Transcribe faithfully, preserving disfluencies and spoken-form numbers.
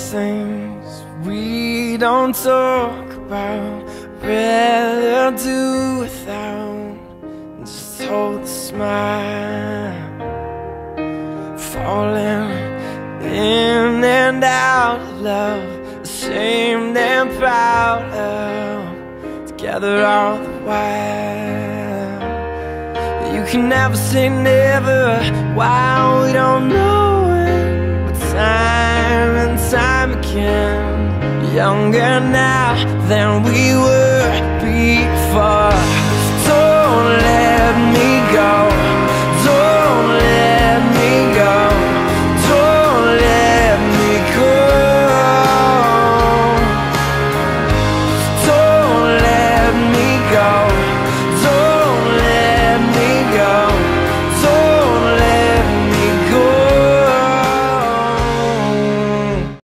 things we don't talk about, rather do without. Just hold the smile, falling in and out of love, ashamed and proud of, together all the while. You can never say never while we don't know it, but time and time again, younger now than we were before. Don't let me go.